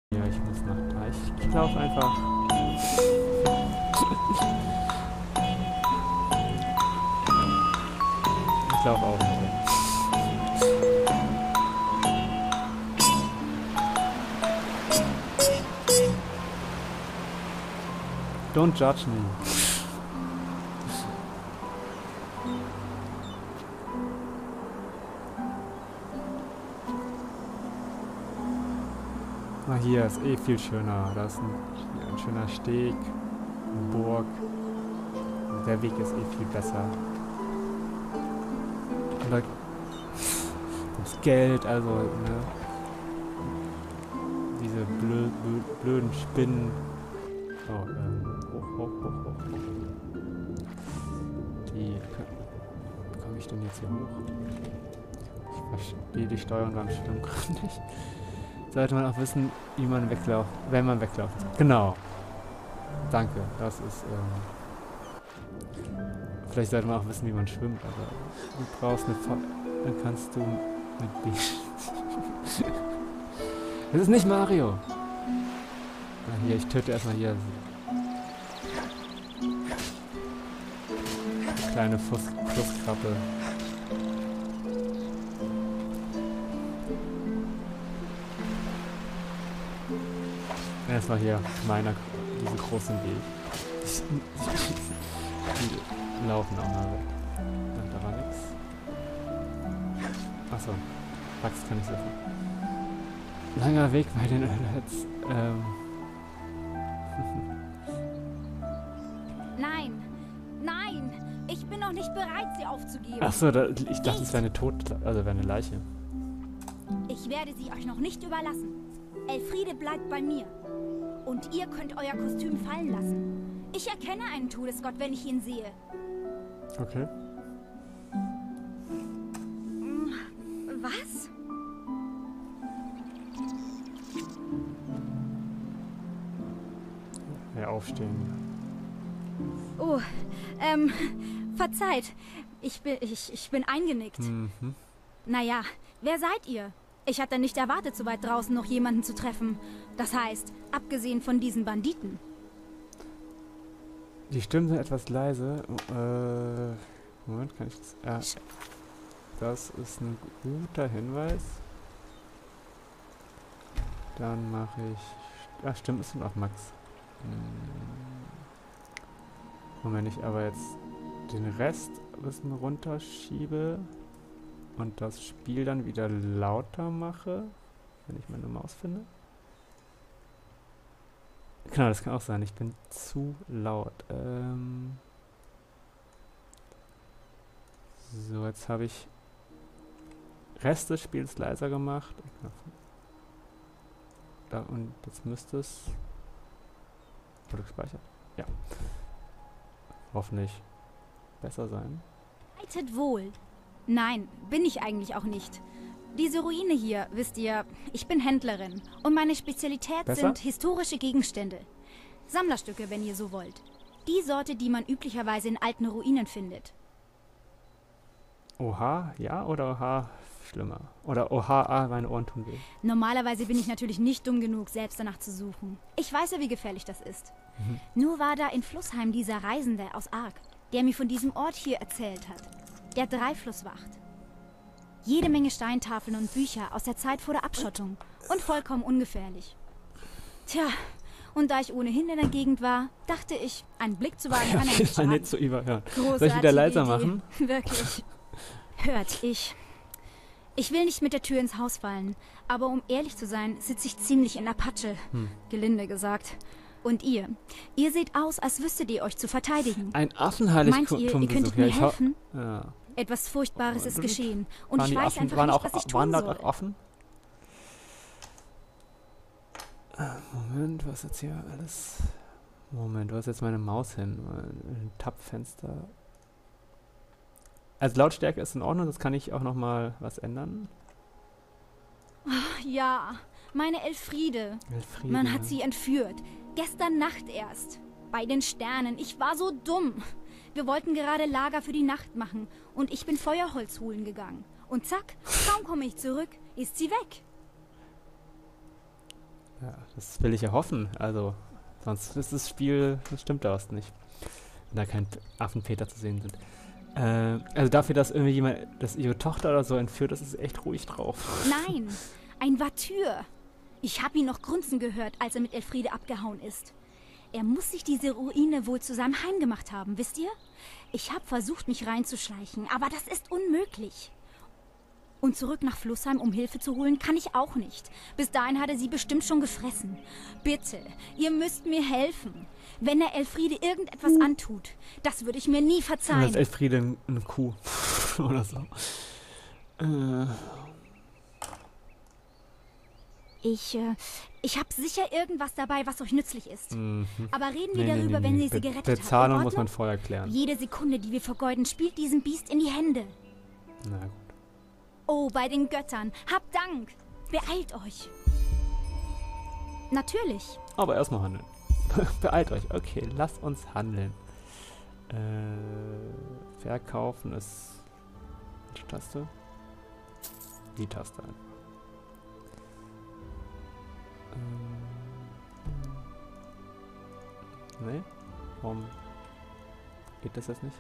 Ja, ich muss nach da. Ich laufe einfach. Ich laufe auch nicht. Don't judge me. Na, hier ist eh viel schöner. Da ist ein schöner Steg, eine Burg. Der Weg ist eh viel besser. Und da das Geld, also, ne? Diese blöden Spinnen. Oh, hoch. Wie komme ich denn jetzt hier hoch? Ich verstehe die Steuerung ganz schlimm gerade nicht. Sollte man auch wissen, wie man weglauft, wenn man weglauft. Genau. Danke. Das ist, vielleicht sollte man auch wissen, wie man schwimmt, aber du brauchst eine dann kannst du mit B. Das ist nicht Mario. Na hier, ich töte erstmal hier. Kleine Fusskrabbe. Erstmal hier diesen großen Weg. Die laufen auch mal weg. Da war nix. Achso, Axt kann ich so. Langer Weg bei den Ölheads. Nein! Ich bin noch nicht bereit, sie aufzugeben. Achso, ich dachte, es wäre wäre eine Leiche. Ich werde sie euch noch nicht überlassen. Elfriede bleibt bei mir. Und ihr könnt euer Kostüm fallen lassen. Ich erkenne einen Todesgott, wenn ich ihn sehe. Okay. Was? Ja, aufstehen. Oh, verzeiht. Ich bin eingenickt. Mhm. Naja, wer seid ihr? Ich hatte nicht erwartet, so weit draußen noch jemanden zu treffen. Das heißt, abgesehen von diesen Banditen. Die Stimmen sind etwas leise. Moment, kann ich das... das ist ein guter Hinweis. Dann mache ich... Ach, stimmt, es sind auch Max. Moment, ich aber jetzt den Rest ein bisschen runterschiebe und das Spiel dann wieder lauter mache, wenn ich meine Maus finde. Genau, das kann auch sein. Ich bin zu laut. So, jetzt habe ich Rest des Spiels leiser gemacht. Da, und jetzt müsste es... Wurde gespeichert? Ja. Hoffentlich besser sein. Leitet wohl. Nein, bin ich eigentlich auch nicht. Diese Ruine hier, wisst ihr, ich bin Händlerin und meine Spezialität sind historische Gegenstände. Sammlerstücke, wenn ihr so wollt. Die Sorte, die man üblicherweise in alten Ruinen findet. Oha, ja oder oha, schlimmer? Oder oha, meine Ohren tun weh. Normalerweise bin ich natürlich nicht dumm genug, selbst danach zu suchen. Ich weiß ja, wie gefährlich das ist. Nur war da in Flussheim dieser Reisende aus Ark, der mir von diesem Ort hier erzählt hat. Der Dreiflusswacht. Jede Menge Steintafeln und Bücher aus der Zeit vor der Abschottung und vollkommen ungefährlich. Tja, und da ich ohnehin in der Gegend war, dachte ich, einen Blick zu wagen kann ja nicht so überhören. Großartige Soll ich wieder leiser Idee. machen? Wirklich. Hört, ich will nicht mit der Tür ins Haus fallen, aber um ehrlich zu sein, sitze ich ziemlich in der Patsche, gelinde gesagt. Und ihr seht aus, als wüsstet ihr euch zu verteidigen. Ein Affenheiligtum. Meint ihr könntet mir helfen? Ja. Etwas Furchtbares ist geschehen und ich weiß einfach waren nicht, auch, was ich tun waren soll. dort auch offen? Moment, was ist jetzt hier alles? Moment, wo ist jetzt meine Maus hin? Ein Tab-Fenster. Also Lautstärke ist in Ordnung, das kann ich auch nochmal was ändern. Ja, meine Elfriede. Man hat sie entführt. Gestern Nacht erst. Bei den Sternen. Ich war so dumm. Wir wollten gerade Lager für die Nacht machen und ich bin Feuerholz holen gegangen. Und zack, kaum komme ich zurück, ist sie weg. Ja, das will ich ja hoffen. Also, sonst ist das Spiel, das stimmt da was nicht. Wenn da kein Affenpeter zu sehen sind. Also dafür, dass irgendwie jemand, dass ihre Tochter oder so entführt, das ist echt ruhig drauf. Nein, ein Vatyr. Ich habe ihn noch grunzen gehört, als er mit Elfriede abgehauen ist. Er muss sich diese Ruine wohl zu seinem Heim gemacht haben, wisst ihr? Ich habe versucht, mich reinzuschleichen, aber das ist unmöglich. Und zurück nach Flussheim, um Hilfe zu holen, kann ich auch nicht. Bis dahin hat er sie bestimmt schon gefressen. Bitte, ihr müsst mir helfen. Wenn er Elfriede irgendetwas antut, das würde ich mir nie Und verzeihen. das ist Elfriede eine Kuh. Oder so. Ich habe sicher irgendwas dabei, was euch nützlich ist. Aber reden wir Nee, darüber, wenn ihr sie Be- gerettet habt. Bezahlung In muss man Ordnung? vorher klären. Jede Sekunde, die wir vergeuden, spielt diesem Biest in die Hände. Na gut. Oh, bei den Göttern. Habt Dank. Beeilt euch. Natürlich. Aber erstmal handeln. Beeilt euch. Okay, lasst uns handeln. Verkaufen ist... Welche Taste? Die Taste. Nee? Warum geht das jetzt nicht?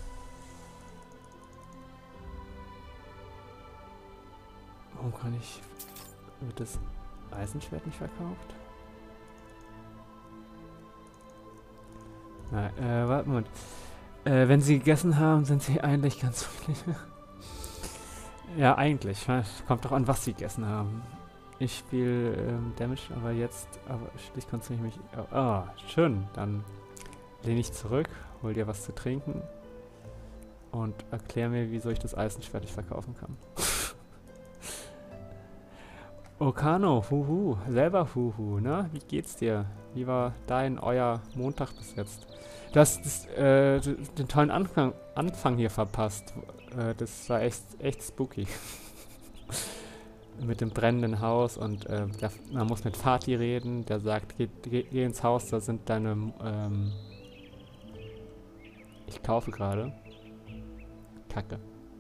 Warum kann ich... Wird das Eisenschwert nicht verkauft? Na, warte mal. Wenn sie gegessen haben, sind sie eigentlich ganz friedlich. Ja, eigentlich. Kommt doch an, was sie gegessen haben. Ich spiele Damage, aber jetzt... Aber schließlich konzentriere ich mich... Ah, schön. Dann lehne ich zurück, hol dir was zu trinken und erklär mir, wieso ich das Eisenschwert nicht verkaufen kann. Okano, huhu, selber huhu, ne? Wie geht's dir? Wie war euer Montag bis jetzt? Du hast den tollen Anfang hier verpasst. Das war echt spooky. Mit dem brennenden Haus und man muss mit Fatih reden, der sagt, geh ins Haus, da sind deine, ich kaufe gerade. Kacke.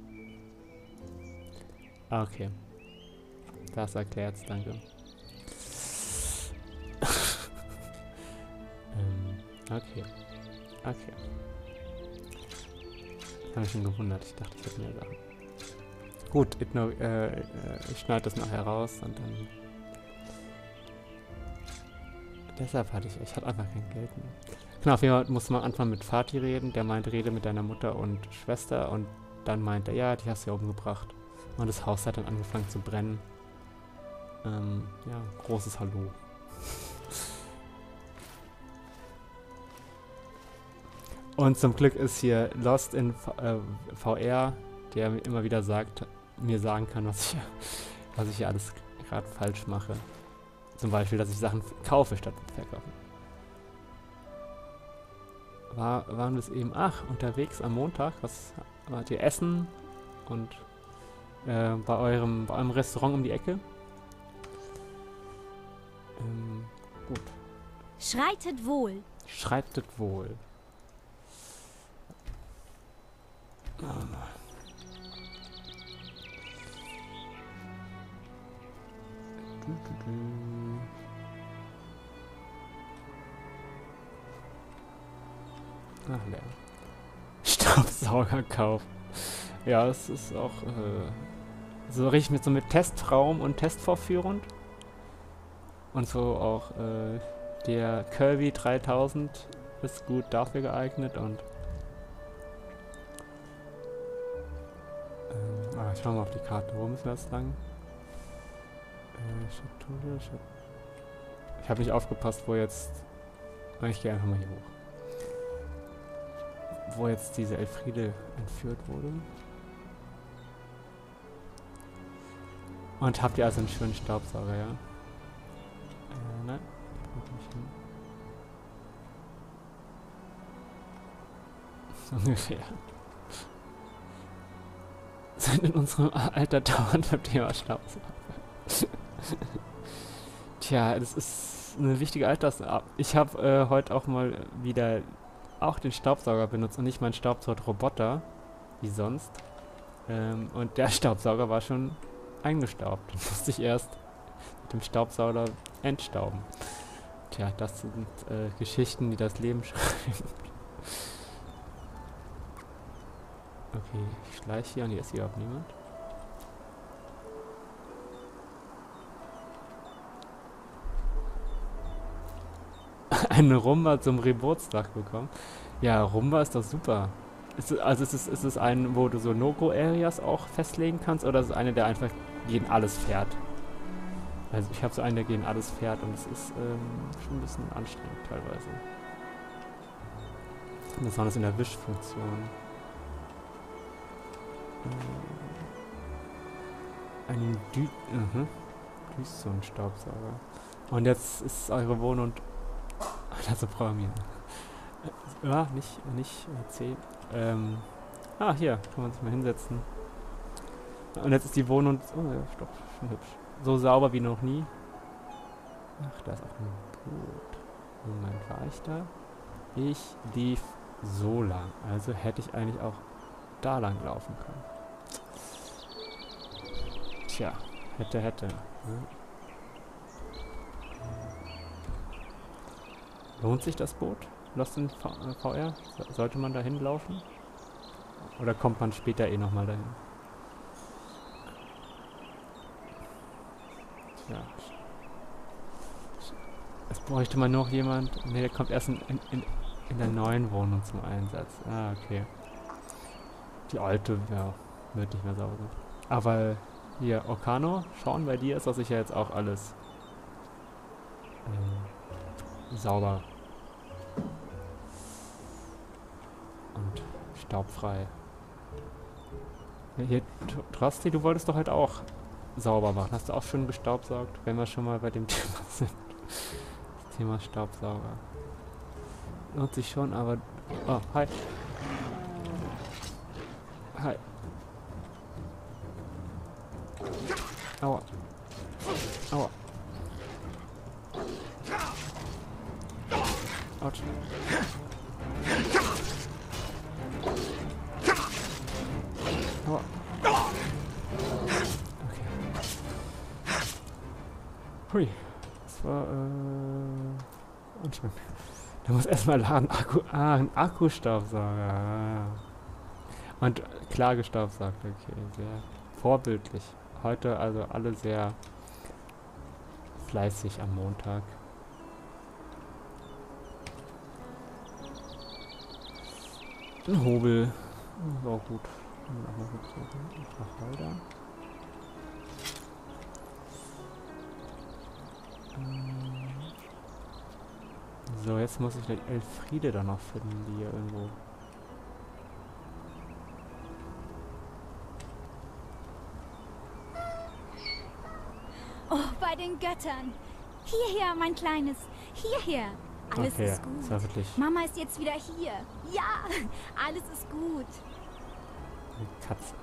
Okay. Das erklärt's, danke. Okay. Okay. Ich habe mich schon gewundert. Ich dachte, ich hätte mehr Sachen. Gut, ich schneide das nachher raus und dann... Deshalb hatte ich hatte einfach kein Geld mehr. Genau, auf jeden Fall musste man anfangen mit Fatih reden. Der meint, rede mit deiner Mutter und Schwester. Und dann meint er, ja, die hast du ja umgebracht. Und das Haus hat dann angefangen zu brennen. Ja, großes Hallo. Und zum Glück ist hier Lost in VR, der mir immer wieder mir sagen kann, was ich hier alles gerade falsch mache. Zum Beispiel, dass ich Sachen kaufe statt verkaufen. Waren wir es eben, unterwegs am Montag, was wart ihr essen und bei eurem Restaurant um die Ecke? Gut. Schreitet wohl. Schreitet wohl. Ach, leer. Staubsaugerkauf. Ja, das ist auch so richtig mit Testraum und Testvorführung. Und so auch der Kirby 3000 ist gut dafür geeignet und ich schau mal auf die Karte, wo müssen wir jetzt lang? Ich habe nicht aufgepasst, wo jetzt... Ich gehe einfach mal hier hoch. Wo jetzt diese Elfriede entführt wurde. Und habt ihr also einen schönen Staubsauger, ja? Nein. So ungefähr. Sind in unserem Alter dauernd beim Thema Staubsauger. Tja, das ist eine wichtige Altersab. Ich habe heute auch mal wieder auch den Staubsauger benutzt und nicht meinen Staubsaugerroboter, wie sonst. Und der Staubsauger war schon eingestaubt. Dann musste ich erst dem Staubsauger entstauben. Tja, das sind Geschichten, die das Leben schreiben. Okay, ich schleiche hier und hier ist überhaupt niemand. Eine Rumba zum Geburtstag bekommen. Ja, Rumba ist doch super. Ist es ein, wo du so No-Go-Areas auch festlegen kannst, oder ist es eine, der einfach gegen alles fährt? Also ich habe so einen, der gegen alles fährt, und es ist schon ein bisschen anstrengend teilweise. Besonders in der Wischfunktion. Einen Düsenstaubsauger. Und jetzt ist eure Wohnung... Also programmieren. Ja, nicht C. Hier, kann man sich mal hinsetzen. Und jetzt ist die Wohnung... Oh ja, doch, schon hübsch. So sauber wie noch nie. Ach, da ist auch ein Boot. Moment, war ich da? Ich lief so lang. Also hätte ich eigentlich auch da lang laufen können. Tja, hätte. Ja. Lohnt sich das Boot? Lost in VR? Sollte man da hinlaufen? Oder kommt man später eh nochmal dahin? Ja. Es bräuchte man noch jemand. Ne, der kommt erst in der neuen Wohnung zum Einsatz. Ah, okay. Die alte, ja, wird nicht mehr sauber. Aber hier, Orkano, schauen, bei dir ist doch sicher jetzt auch alles sauber. Und staubfrei. Ja, hier, Trosti, du wolltest doch halt auch sauber machen. Hast du auch schon gestaubsaugt, wenn wir schon mal bei dem Thema sind? Das Thema Staubsauger. Lohnt sich schon, aber... Oh, hi. Hi. Aua. Aua. Autsch. Aua. Okay. Hui. Das war, anstrengend. Da muss erstmal laden. Ein Akkustaubsauger. Und klar gestaubsaugt. Okay, sehr vorbildlich. Heute also alle sehr fleißig am Montag. Ein Hobel. Ist auch gut. Nach Holder. So, jetzt muss ich gleich Elfriede da noch finden, die hier irgendwo... Oh, bei den Göttern. Hierher, mein Kleines. Hierher. Alles Okay, ist gut. das war wirklich Mama ist jetzt wieder hier. Ja, alles ist gut. eine Katze.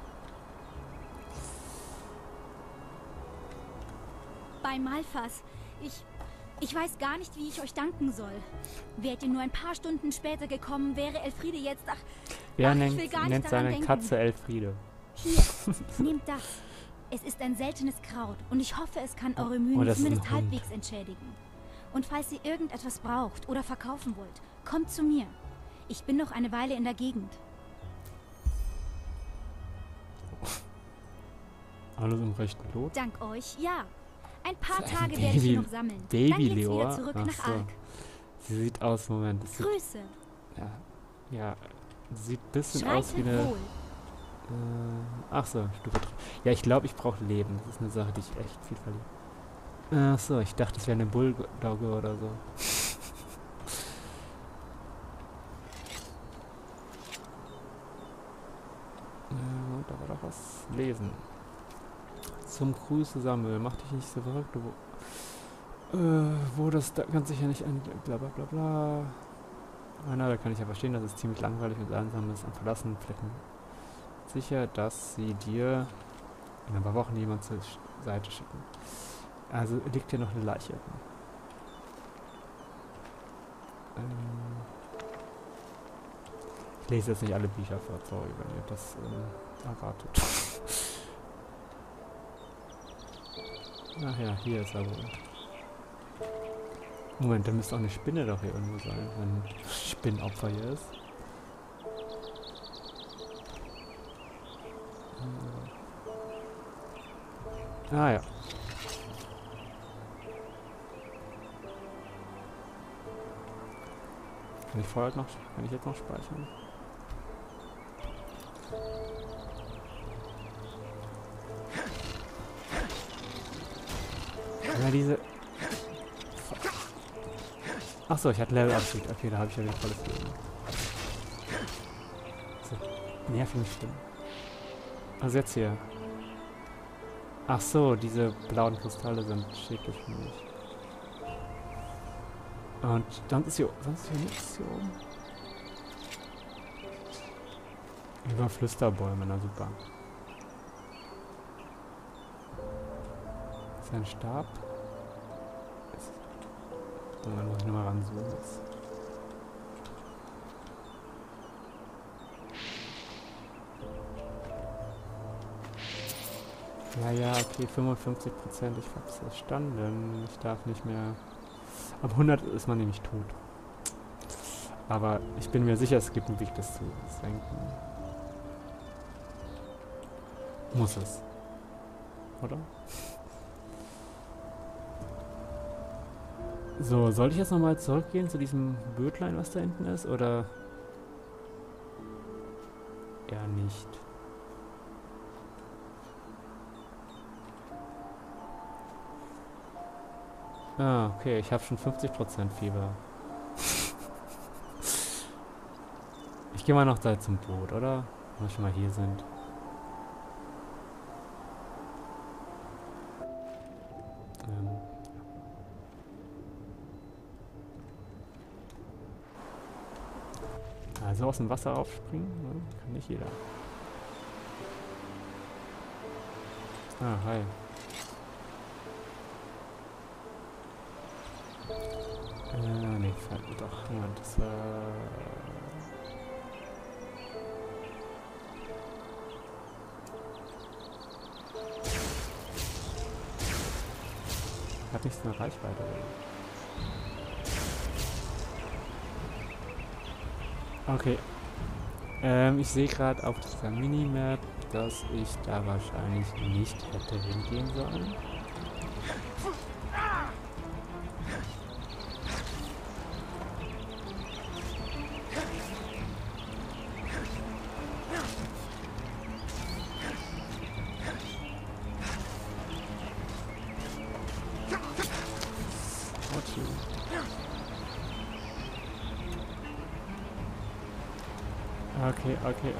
Bei Malfas. Ich weiß gar nicht, wie ich euch danken soll. Wärt ihr nur ein paar Stunden später gekommen, wäre Elfriede jetzt... Wer ich will gar nicht nennt daran seine denken. Katze Elfriede? Hier, nehmt das. Es ist ein seltenes Kraut und ich hoffe, es kann eure Mühen das ist ein zumindest Hund. halbwegs entschädigen. Und falls ihr irgendetwas braucht oder verkaufen wollt, kommt zu mir. Ich bin noch eine Weile in der Gegend. Alles im rechten Lot? Dank euch, ja. Ein paar Das ist ein Tage werde ich hier Baby- noch sammeln. Dann Baby geht's wieder Leor? zurück Ach nach so. Ark. Sie sieht aus, Moment. Das sieht, Grüße. ja, sieht ein bisschen aus wie Schreitet eine... wohl. Ach so, Stufe 3. Ja, ich glaube, ich brauche Leben. Das ist eine Sache, die ich echt viel verliere. Ach so, ich dachte, das wäre eine Bulldogge oder so. Da war doch was. Lesen. Zum Grüße sammeln. Mach dich nicht so verrückt. Wo das da ganz sicher nicht ein... Bla bla bla bla. Na, da kann ich ja verstehen, dass es ziemlich langweilig und einsam ist an verlassenen Flecken. Sicher, dass sie dir in ein paar Wochen jemand zur Seite schicken. Also liegt hier noch eine Leiche. Ich lese jetzt nicht alle Bücher vor, sorry, wenn ihr das erwartet. Ach ja, hier ist er wohl. Moment, da müsste auch eine Spinne doch hier irgendwo sein, wenn ein Spinnopfer hier ist. Ah ja. Kann ich vorher noch, kann ich jetzt noch speichern? Ja, diese... Achso, ich hatte Level-Abschied. Okay, da habe ich ja wieder volles Leben. So, nervig schlimm. Also jetzt hier. Ach so, diese blauen Kristalle sind schädlich für mich. Und dann ist hier, sonst ist hier nichts hier oben. Über Flüsterbäume, na super. Ist ein Stab? Und dann muss ich nochmal ranzoomen jetzt. Ja, okay, 55%, ich hab's verstanden. Ich darf nicht mehr... Ab 100 ist man nämlich tot. Aber ich bin mir sicher, es gibt einen Weg, das zu senken. Muss es. Oder? So, soll ich jetzt nochmal zurückgehen zu diesem Bötlein, was da hinten ist, oder eher nicht? Ah, okay, ich habe schon 50% Fieber. Ich gehe mal noch da zum Boot, oder? Wenn wir schon mal hier sind. Also aus dem Wasser aufspringen, ne? Kann nicht jeder. Ah, hi. Nee, doch, Moment, das war... Hat nicht so eine Reichweite. Okay. Ich sehe gerade auf dieser Minimap, dass ich da wahrscheinlich nicht hätte hingehen sollen. Okay.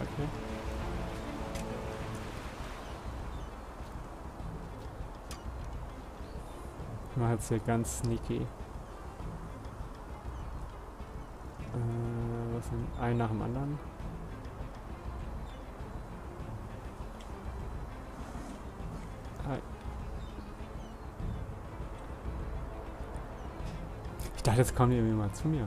Ich mache jetzt hier ganz sneaky. Was denn? Ein nach dem anderen. Hi. Ich dachte, jetzt kommen die irgendwie mal zu mir.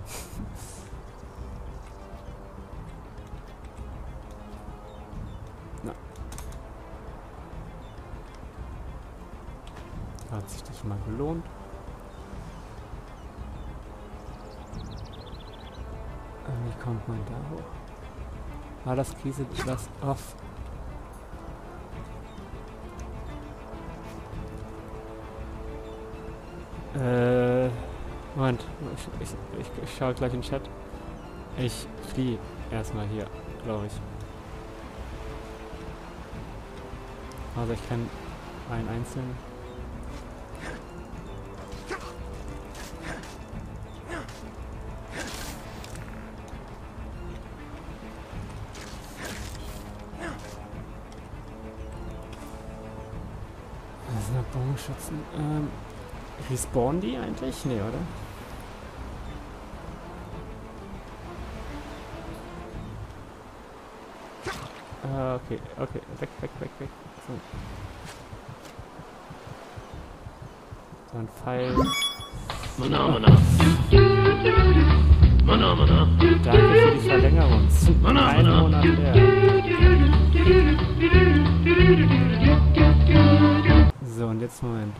Hat sich das schon mal gelohnt. Wie kommt man da hoch? Ah, das Kiesel, das off. Moment, ich schaue gleich in den Chat. Ich fliehe erstmal hier, glaube ich. Also ich kann einen einzelnen. Das sind Bogenschützen. Respawnen die eigentlich? Nee, oder? Okay. Weg. So. So ein Pfeil. Mana. Danke für die Verlängerung. Ein Monat her. So. So, und jetzt Moment.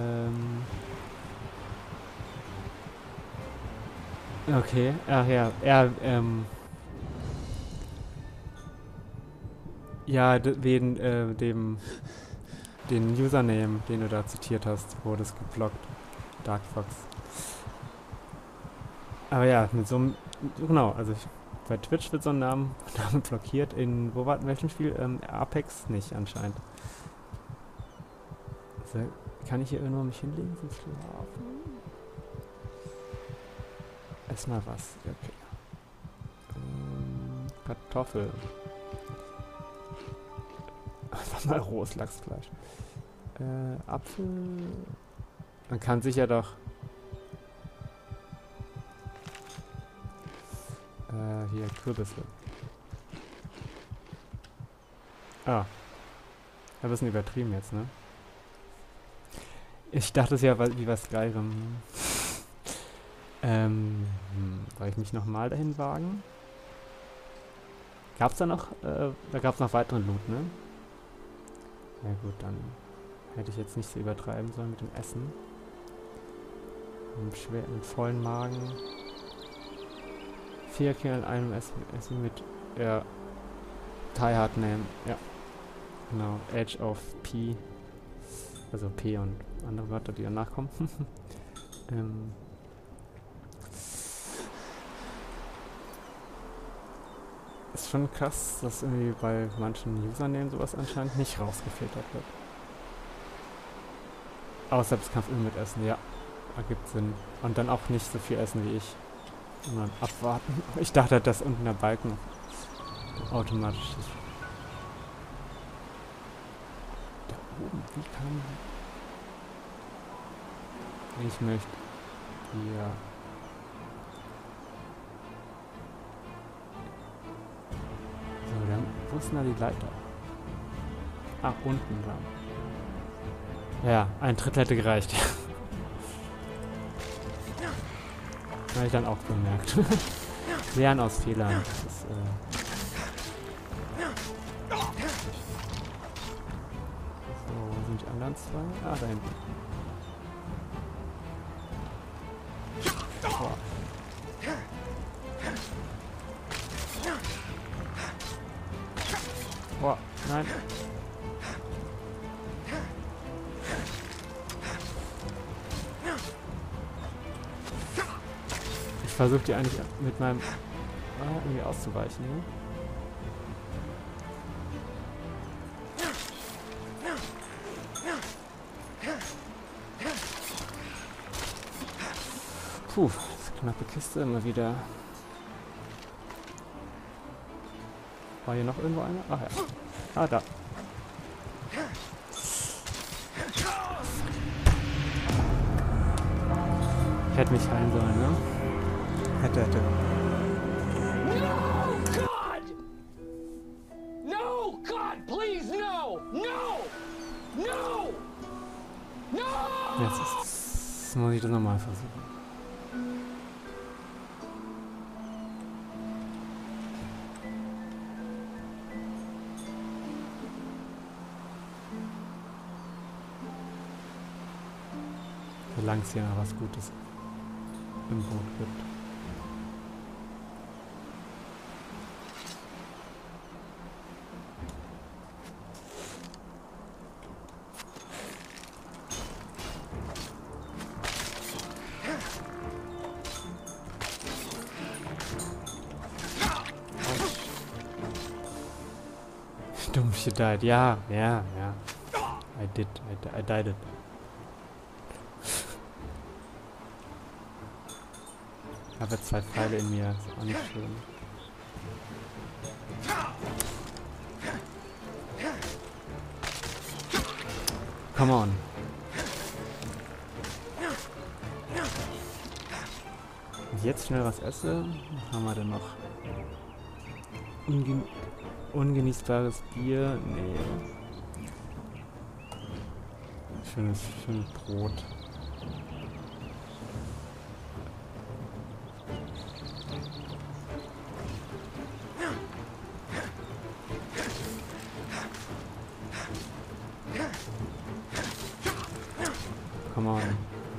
Okay, ach ja, ja, den Username, den du da zitiert hast, wurde es geblockt. Dark Fox. Aber ja, mit so einem, genau, also bei Twitch wird so ein Name blockiert. In welchem Spiel? Apex nicht anscheinend. Also, kann ich hier irgendwo mich hinlegen zum Schlafen? Ess mal was. Okay. Kartoffel. Einfach mal rohes Lachsfleisch. Apfel. Man kann sicher doch. Hier, Kürbisse. Ah. Ein bisschen übertrieben jetzt, ne? Ich dachte es ja wie was Skyrim. Soll ich mich nochmal dahin wagen? Gab's da noch? Da gab's noch weiteren Loot, ne? Ja gut, dann hätte ich jetzt nicht so übertreiben sollen mit dem Essen. Mit vollen Magen. 4 Kill in einem Essen mit Die Hard Name. Ja. Genau. Edge of P. Also P und andere Wörter, die danach kommen. Ist schon krass, dass irgendwie bei manchen Usernamen sowas anscheinend nicht rausgefiltert wird. Außer das Kampf mit Essen, ja. Ergibt Sinn. Und dann auch nicht so viel essen wie ich. Sondern abwarten. Ich dachte, dass unten der Balken automatisch ist. Da oben, wie kann... Ich möchte... Hier... So, dann... Wo ist denn da die Leiter? Ach, unten da. Ja, ein Drittel hätte gereicht. Habe ich dann auch bemerkt. Lernen aus Fehlern. Das ist, so, wo sind die anderen zwei? Ah, da hinten. Boah. Boah, nein. Ich versuche die eigentlich mit meinem irgendwie auszuweichen, ne? Puh, das knappe Kiste immer wieder. War hier noch irgendwo einer? Ach ja. Ah, da. Ich hätte mich heilen sollen, ne? Hätte. No, God! No, God, please, no! No! No! No! Jetzt muss ich das nochmal versuchen. Solange es hier noch was Gutes im Boot gibt. Dumm, she died. Ja. I died it. Ich habe jetzt 2 Pfeile in mir. Ist auch nicht schön. Come on. Und jetzt schnell was esse. Was haben wir denn noch? Ungenießbares Bier. Nee. Schönes Brot. come on.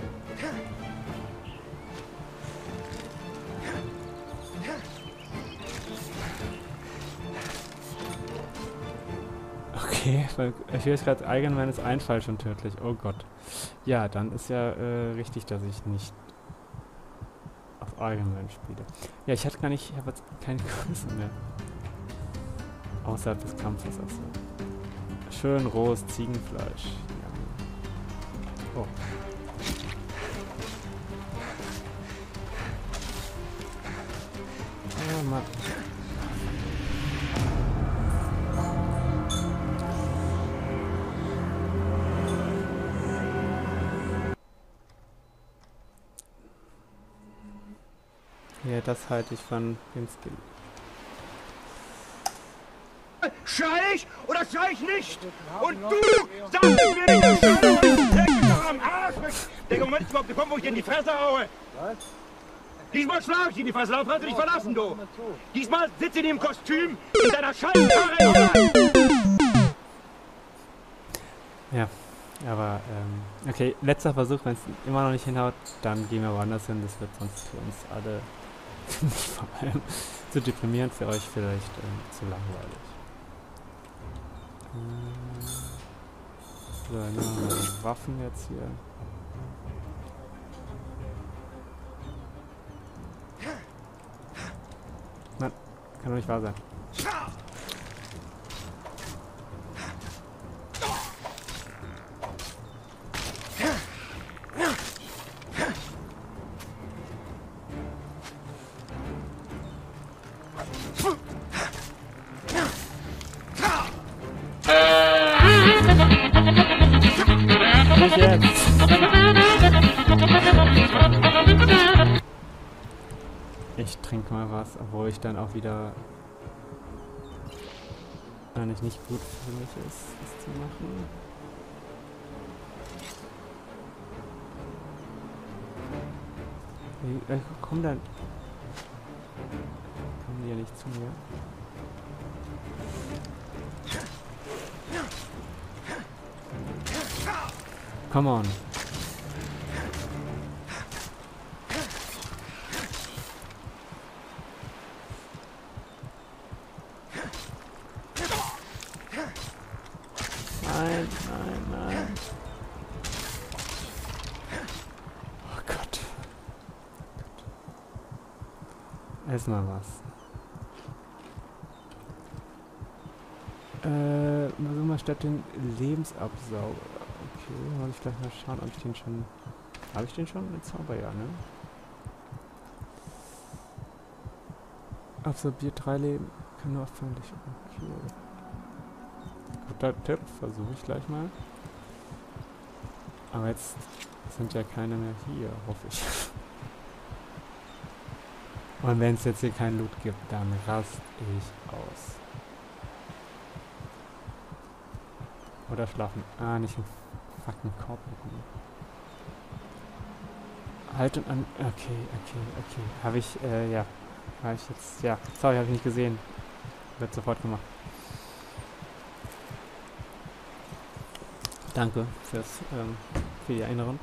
Okay, weil Schwierigkeitseigen ist ein Fall schon tödlich. Oh Gott. Ja, dann ist ja richtig, dass ich nicht auf Allgemein spiele. Ja, ich habe jetzt keine Größe mehr. Außerhalb des Kampfes, also. Schön rohes Ziegenfleisch. Ja. Oh. Oh Mann. Ja, das halte ich von dem Skill. Schrei ich oder schrei ich nicht? Und du sagst mir nicht, du Scheiße, leg mich doch am Arsch weg! Der Moment ist überhaupt gekommen, wo ich dir in die Fresse haue! Was? Diesmal schlag ich in die Fresse, lauf, kannst du dich verlassen, du! Diesmal sitzt in dem Kostüm in deiner Scheißkarre in Holland! Ja, aber, okay, letzter Versuch, wenn es immer noch nicht hinhaut, dann gehen wir woanders hin, das wird sonst für uns alle vor allem zu deprimierend, für euch vielleicht zu langweilig. So, dann haben wir Waffen jetzt hier. Nein, kann doch nicht wahr sein. Nicht jetzt! Ich trinke mal was, obwohl ich dann auch wieder eigentlich nicht gut für mich ist, das zu machen. Wie kommen dann? Kommen die ja nicht zu mir? Come on. Nein, nein, nein. Oh Gott. Ess mal was. Versuch mal statt den Lebensabsauger. Okay, muss ich gleich mal schauen, ob ich den schon... Habe ich den schon? Den Zauber, ja, ne? Absorbiert 3 Leben. Kann nur feindlich. Okay. Guter Tipp, versuche ich gleich mal. Aber jetzt sind ja keine mehr hier, hoffe ich. Und wenn es jetzt hier kein Loot gibt, dann raste ich aus. Oder schlafen. Ah, nicht im fucking Korb bekommen. Haltung an... Okay. Habe ich, ja. Habe ich jetzt... Ja, sorry, habe ich nicht gesehen. Wird sofort gemacht. Danke für die Erinnerung.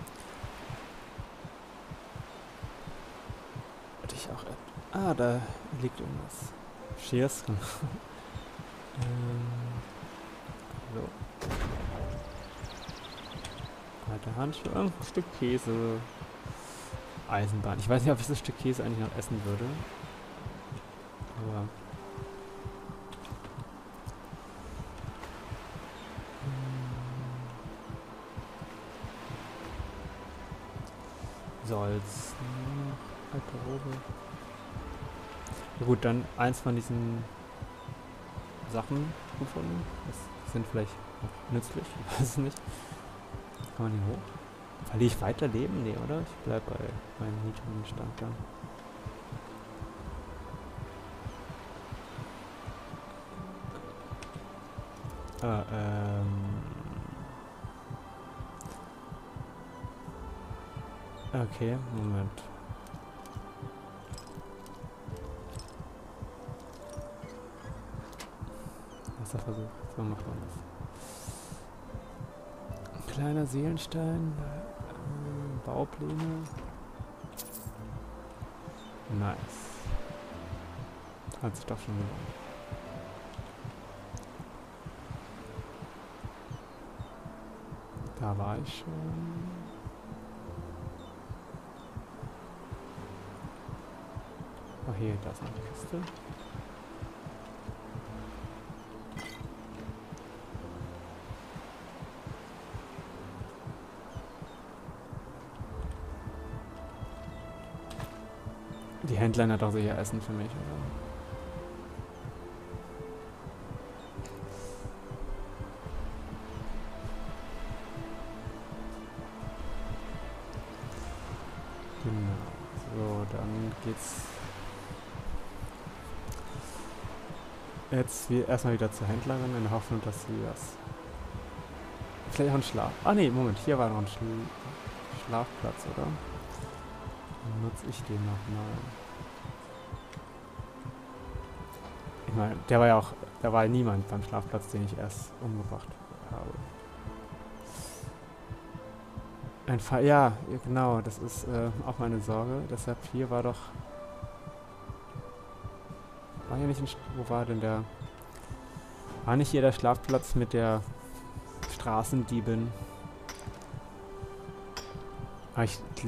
Hatte ich auch... Ah, da liegt irgendwas. Cheers. So. Alte Handschuhe, ein Stück Käse. Eisenbahn. Ich weiß nicht, ob ich das Stück Käse eigentlich noch essen würde. Aber... Salz. Alte Robe. Ja gut, dann eins von diesen Sachen gefunden. Das sind vielleicht auch nützlich, ich weiß es nicht. Kann man hier hoch? Verliere ich weiter Leben? Nee, oder? Ich bleib bei meinem niedrigen Stand dann. Okay, Moment. Erster Versuch. So macht man das. kleiner Seelenstein. Baupläne. Nice. Hat sich doch schon gelohnt. Da war ich schon. Ach hier, da ist noch eine Kiste. Die Händlerin hat doch sicher Essen für mich, oder? Genau. So, dann geht's jetzt erstmal wieder zur Händlerin in der Hoffnung, dass sie das... Vielleicht auch ein Schlaf... Ah ne, Moment, hier war noch ein Schlafplatz, oder? Dann nutze ich den nochmal. Ich meine, der war ja auch... Da war ja niemand beim Schlafplatz, den ich erst umgebracht habe. Ein Fall... Ja, genau, das ist auch meine Sorge. Deshalb hier war doch... War hier nicht ein... Wo war denn der... War nicht hier der Schlafplatz mit der Straßendiebin? Ah,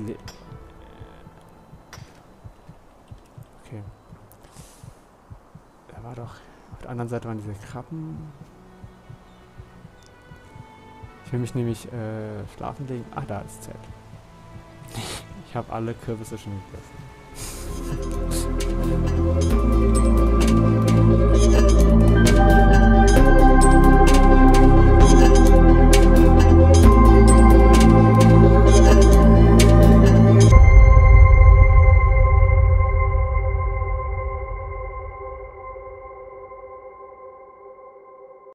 okay. Da war doch... Auf der anderen Seite waren diese Krabben. Ich will mich nämlich schlafen legen. Ah, da ist Zelt. Ich habe alle Kürbisse schon gegessen.